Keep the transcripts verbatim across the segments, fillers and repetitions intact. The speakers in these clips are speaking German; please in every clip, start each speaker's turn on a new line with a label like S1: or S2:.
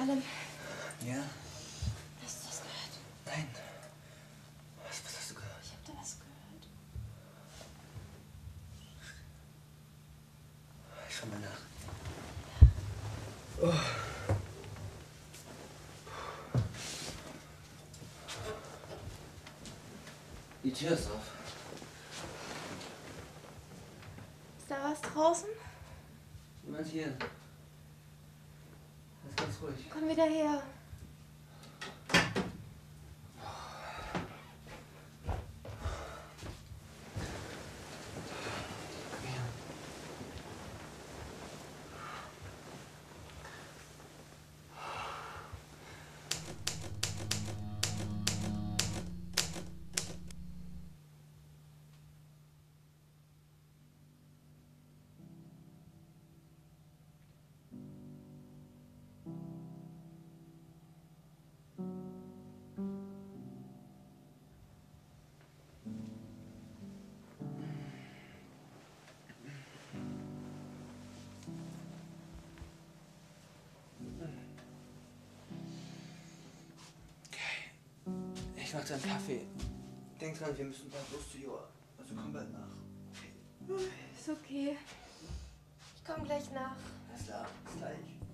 S1: allem.
S2: Ja?
S1: Hast du das gehört?
S2: Nein. Was, was hast du gehört?
S1: Ich hab da was gehört.
S2: Ich schau mal nach. Oh. Die Tür ist auf.
S1: Ist da was draußen?
S2: Niemand hier. Das ist ganz ruhig.
S1: Komm wieder her.
S2: Ich mach dir einen Kaffee. Denk dran, wir müssen bald los zu Joa. Also komm bald nach. Okay.
S1: Ist okay. Ich komm gleich nach.
S2: Alles klar, bis gleich.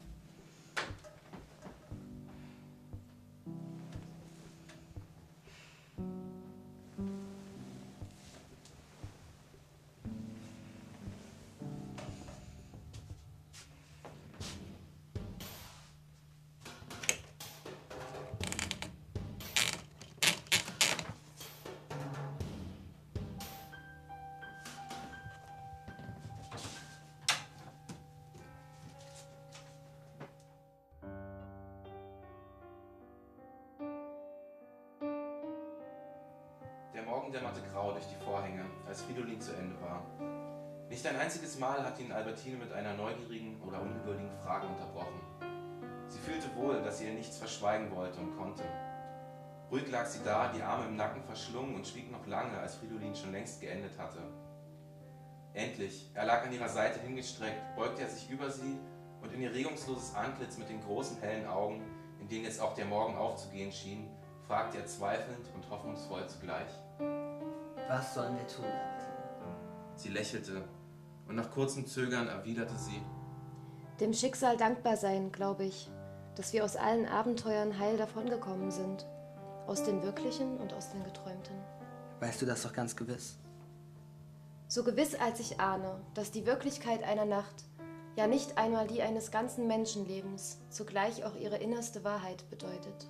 S3: Der Morgen dämmerte grau durch die Vorhänge, als Fridolin zu Ende war. Nicht ein einziges Mal hat ihn Albertine mit einer neugierigen oder ungeduldigen Frage unterbrochen. Sie fühlte wohl, dass sie ihr nichts verschweigen wollte und konnte. Ruhig lag sie da, die Arme im Nacken verschlungen und schwieg noch lange, als Fridolin schon längst geendet hatte. Endlich, er lag an ihrer Seite hingestreckt, beugte er sich über sie und in ihr regungsloses Antlitz mit den großen hellen Augen, in denen jetzt auch der Morgen aufzugehen schien, fragte er zweifelnd und hoffnungsvoll zugleich.
S2: Was sollen wir tun, Albertine?
S3: Sie lächelte und nach kurzem Zögern erwiderte sie:
S1: Dem Schicksal dankbar sein, glaube ich, dass wir aus allen Abenteuern heil davongekommen sind. Aus den wirklichen und aus den geträumten.
S2: Weißt du das doch ganz gewiss?
S1: So gewiss als ich ahne, dass die Wirklichkeit einer Nacht, ja nicht einmal die eines ganzen Menschenlebens, zugleich auch ihre innerste Wahrheit bedeutet.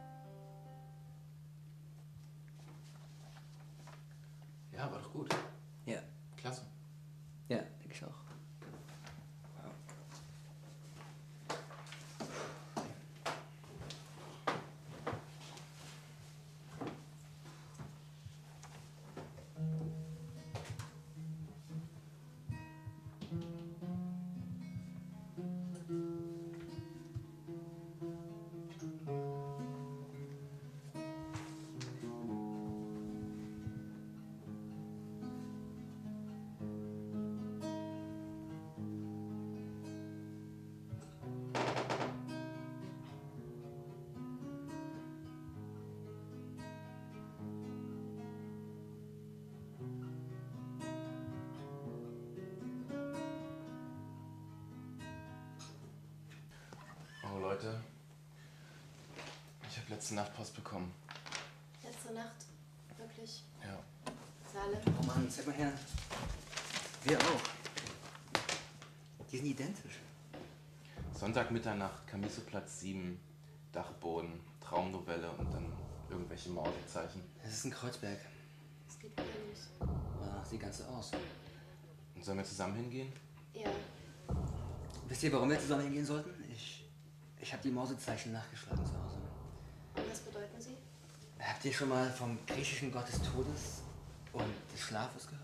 S3: Ja, war doch gut.
S2: Ja.
S3: Klasse.
S2: Ja, denke ich auch.
S3: Oh Leute, ich habe letzte Nacht Post bekommen.
S1: Letzte Nacht? Wirklich?
S3: Ja.
S1: Saale?
S2: Oh Mann, zeig mal her. Wir auch. Die sind identisch.
S3: Sonntag Mitternacht, Camiso-Platz sieben, Dachboden, Traumnovelle und dann irgendwelche Mausezeichen.
S2: Das ist ein Kreuzberg.
S1: Das geht wieder los.
S2: Oh, sieht ganz so aus.
S3: Und sollen wir zusammen hingehen?
S1: Ja.
S2: Wisst ihr, warum wir zusammen hingehen sollten? Ich, ich habe die Mausezeichen nachgeschlagen zu Hause.
S1: Und was bedeuten sie?
S2: Habt ihr schon mal vom griechischen Gott des Todes und des Schlafes gehört?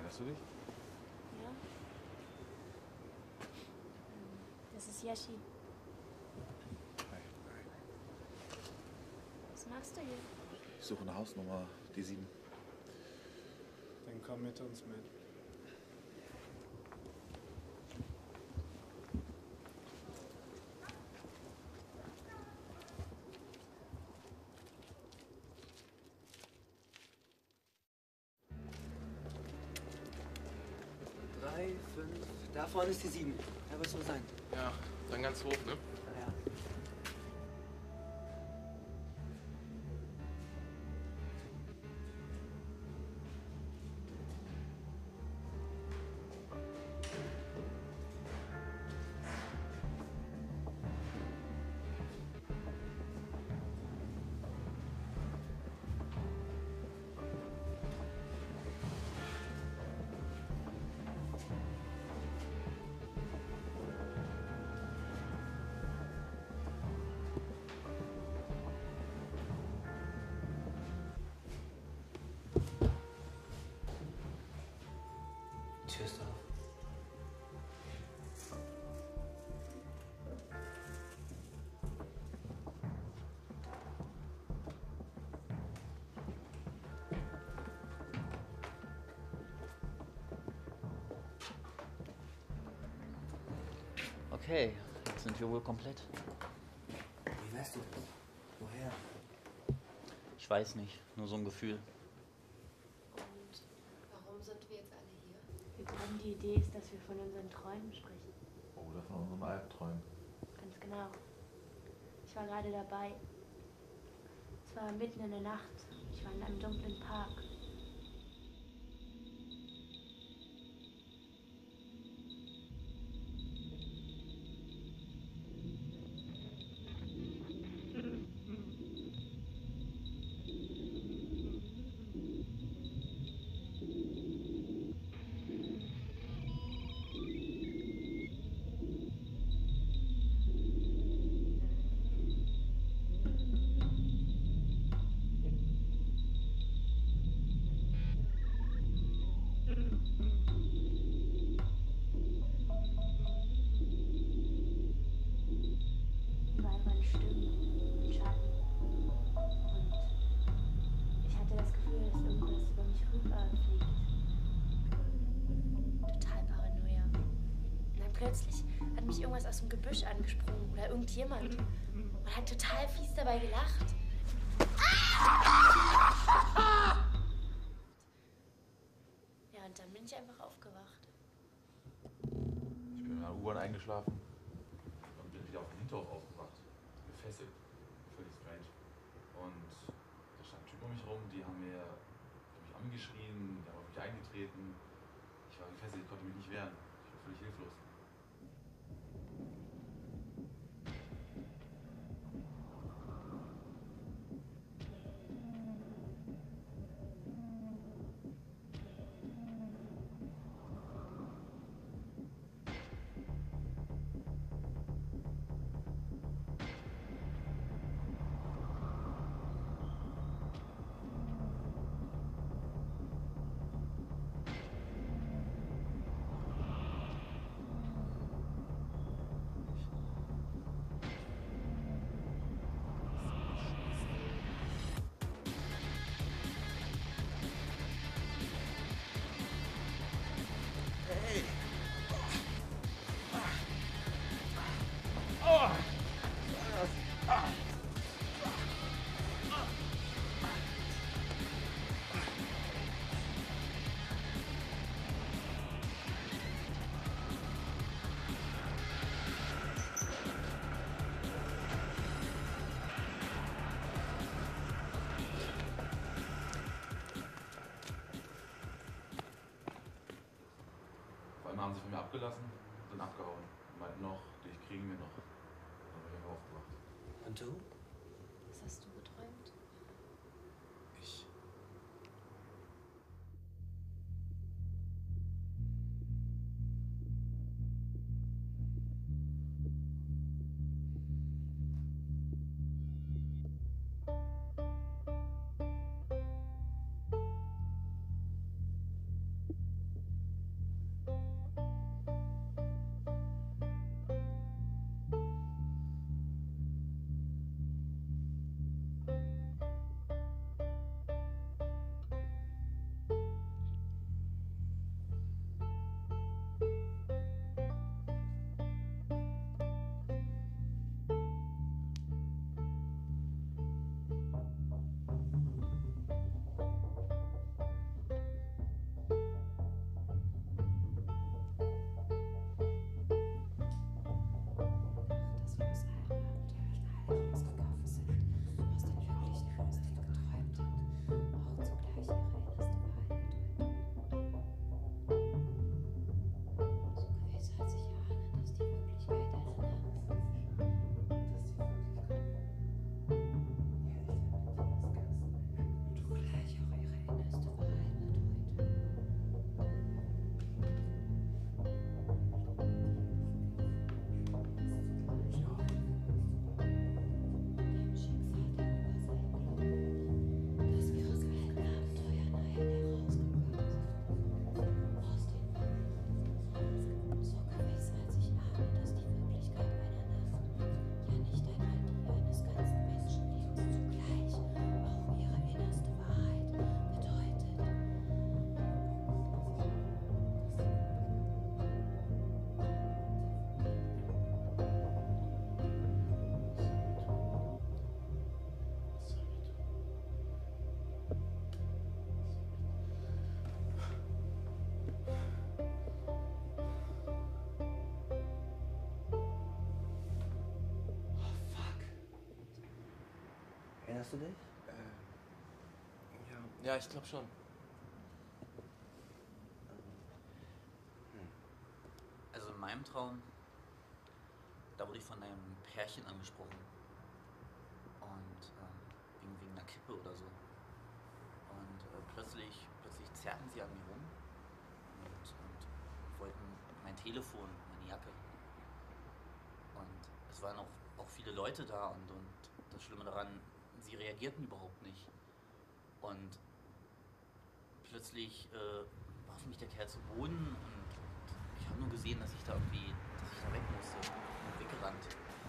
S4: Erinnerst du dich?
S5: Ja. Das ist Yashi.
S4: Hi.
S5: Was machst du hier?
S4: Ich suche eine Hausnummer, die sieben.
S6: Dann komm mit uns mit.
S2: Drei, fünf. Da vorne ist die sieben. Da wird es wohl sein.
S3: Ja, dann ganz hoch, ne?
S2: Ja, ja. Tür ist auf.
S7: Okay, jetzt sind wir wohl komplett.
S2: Wie weißt du das? Woher?
S7: Ich weiß nicht, nur so ein Gefühl.
S1: Und warum sind wir jetzt alle hier?
S5: Wir glauben, die Idee ist, dass wir von unseren Träumen sprechen.
S4: Oder von unseren Albträumen.
S5: Ganz genau. Ich war gerade dabei. Es war mitten in der Nacht. Ich war in einem dunklen Park. Überall waren Stimmen und Schatten. Und ich hatte das Gefühl, dass irgendwas über mich rüber fliegt. Total Paranoia. Und dann plötzlich hat mich irgendwas aus dem Gebüsch angesprungen oder irgendjemand. Und hat total fies dabei gelacht. Ja, und dann bin ich einfach aufgewacht.
S4: Ich bin in einer U-Bahn eingeschlafen und bin wieder auf dem Hinterhof aufgewacht. Gefesselt. Völlig strange. Und da standen Typen um mich rum, die haben mir die haben mich angeschrien, die haben auf mich eingetreten. Ich war gefesselt, ich konnte mich nicht wehren. Ich war völlig hilflos. Haben sie von mir abgelassen, sind abgehauen. Meinten noch, dich kriegen wir noch. Dann bin ich einfach aufgewacht.
S2: Und du?
S1: Was hast du geträumt?
S4: Ich.
S2: Erinnerst du dich?
S3: Äh, ja, ja, ich glaube schon.
S7: Also in meinem Traum, da wurde ich von einem Pärchen angesprochen. Und ähm, wegen, wegen einer Kippe oder so. Und äh, plötzlich, plötzlich zerrten sie an mir rum und, und wollten mein Telefon, meine Jacke. Und es waren auch, auch viele Leute da und, und das Schlimme daran, sie reagierten überhaupt nicht. Und plötzlich äh, warf mich der Kerl zu Boden und ich habe nur gesehen, dass ich da irgendwie, dass ich da weg musste und weggerannt.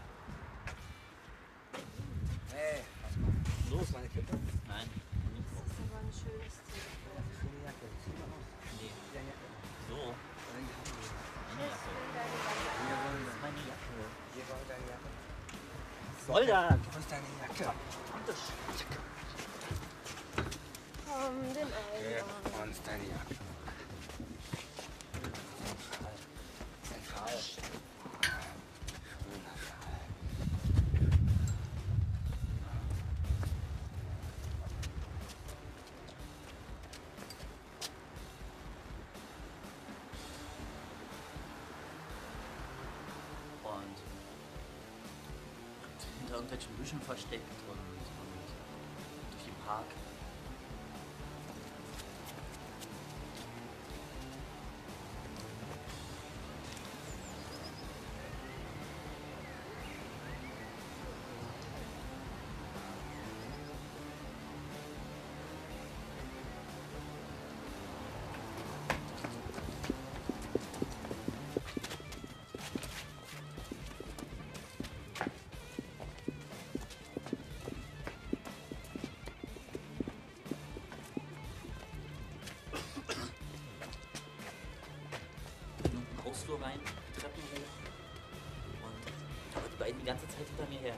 S2: Hey, was macht los, meine Kippe?
S7: Nein, nichts.
S1: Das ist aber ein schönes Telefon.
S2: Schöne Jacke, zieh mal aus.
S7: Nee.
S2: Deine Jacke.
S7: So,
S2: Deine Jacke.
S7: meine Jacke.
S2: Wir wollen
S7: Das ist meine Jacke.
S2: Wir wollen deine Jacke.
S7: Was soll das?
S2: Wo ist deine Jacke?
S1: Komm, den Eimer.
S2: Wo ist deine Jacke? Zentral. Schöner Schal.
S7: Und hinter irgendwelchen Büschen versteckt und, und durch den Park. Hausflur rein, die Treppen hoch und aber die beiden die ganze Zeit hinter mir her.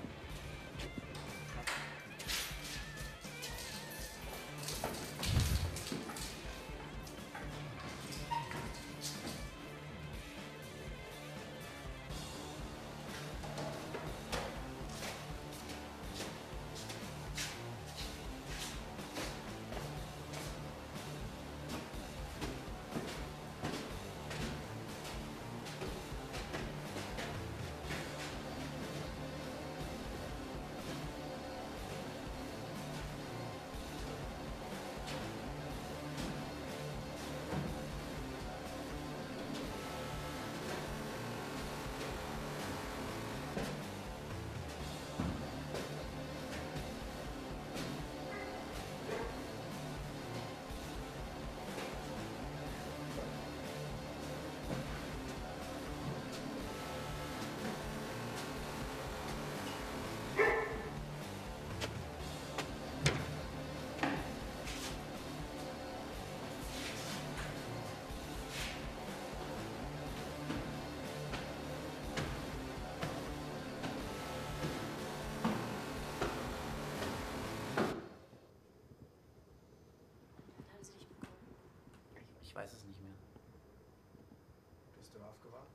S7: Ich weiß es nicht mehr.
S6: Bist du aufgewacht?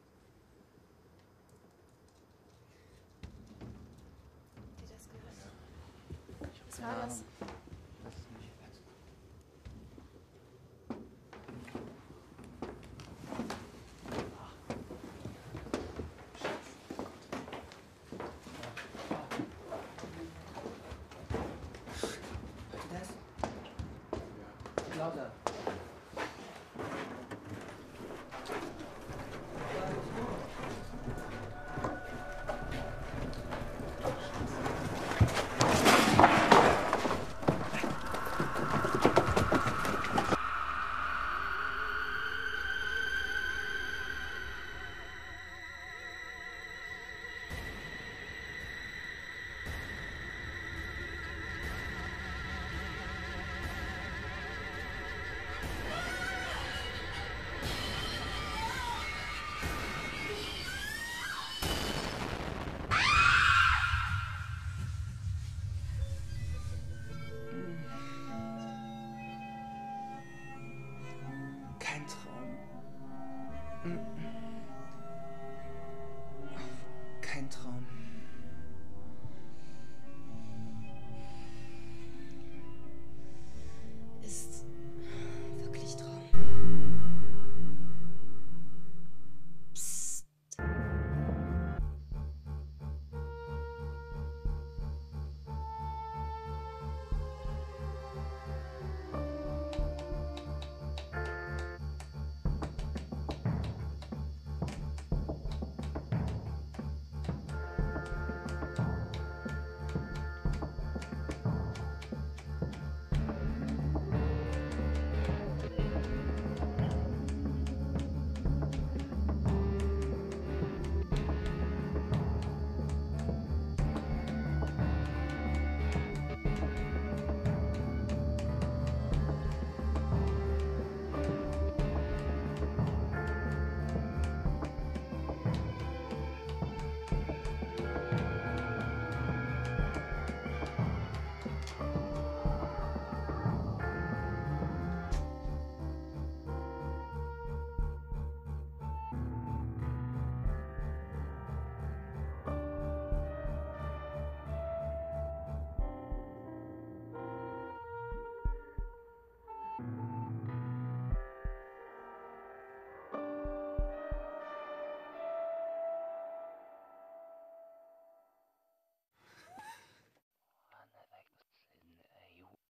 S1: Habt ihr das gehört?
S7: Ich hab
S1: Was
S7: keine
S1: war das?
S7: Ahnung. Das ist nicht.
S2: Hört ihr das? Lauter. Kein Traum. Mm-mm.